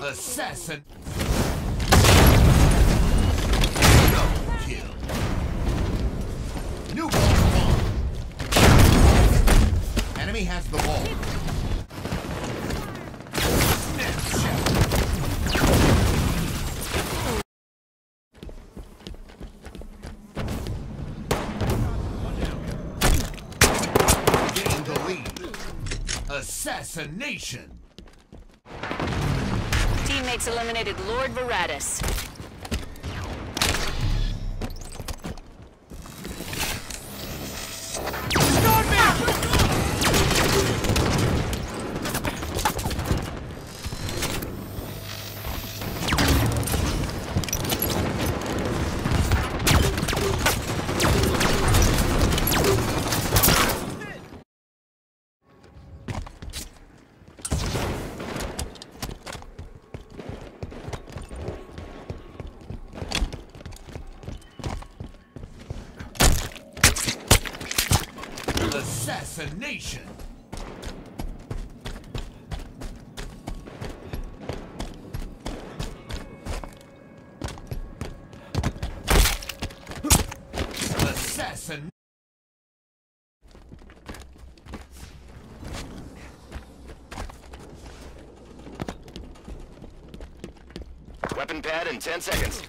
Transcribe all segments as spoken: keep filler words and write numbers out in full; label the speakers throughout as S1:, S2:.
S1: Assassin. Double kill. New ball one. Enemy has the ball. Snapshot. Gain the lead. Assassination.
S2: Teammates eliminated Lord Veratus.
S1: Assassination. Assassin.
S3: Weapon pad in ten seconds.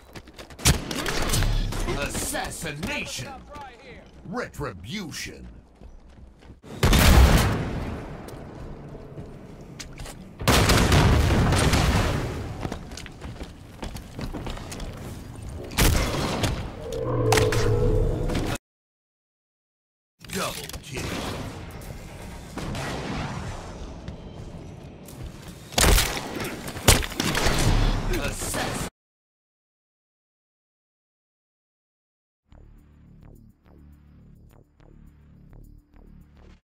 S1: Assassination. Retribution. Double kill.